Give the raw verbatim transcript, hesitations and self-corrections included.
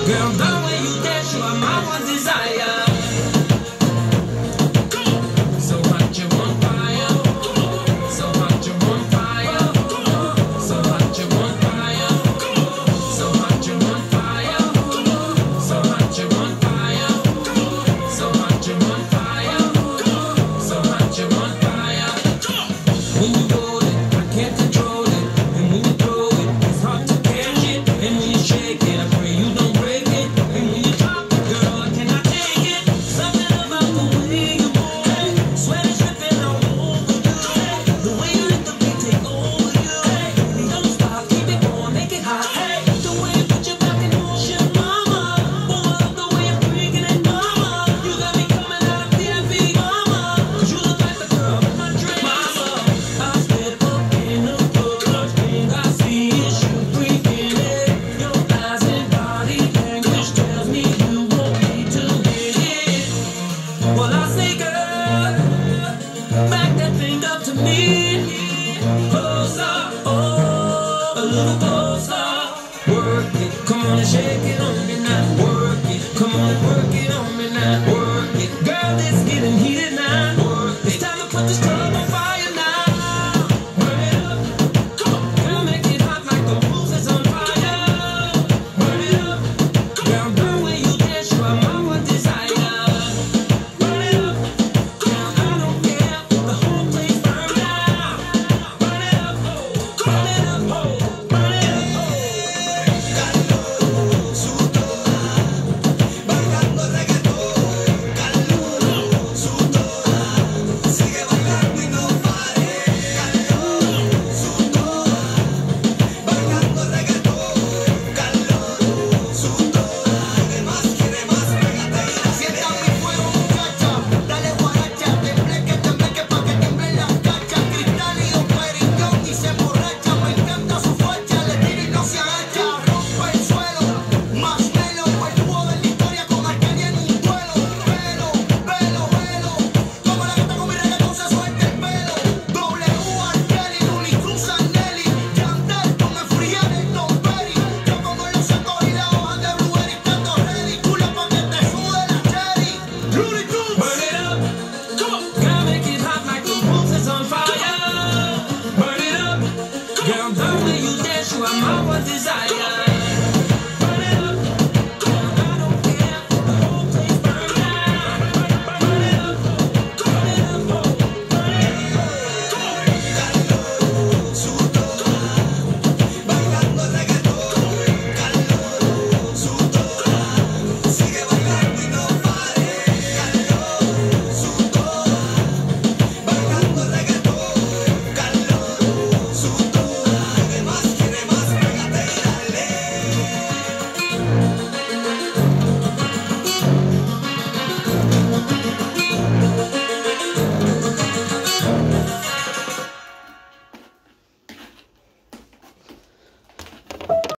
Girl, the way you dance, you are my one desire. So hot you on fire. So hot you on fire. So hot you on fire. So hot you on fire. So hot you on fire. So hot you on fire. So hot you on fire. When you roll it, I can't control it. And when you throw it, it's hard to catch it. And when you shake it, I pray you don't break it. And when you drop it, girl, I cannot take it. Something about the way you move it. Sweat is dripping all over you. The way you let the beat take over you. Baby, don't stop, keep it going, make it hot. The way you put your back in motion, mama. Oh, I love the way you're freaking it, mama. You got me coming out of T V, mama. Cause you look like the girl in my dreams, mama. I step up in the club, first thing I see is you freaking it. Your eyes and body language tells me you want me to hit it. Well, I say, girl, back that thing up to me. Closer, oh, a little closer. Work it, come on and shake it on me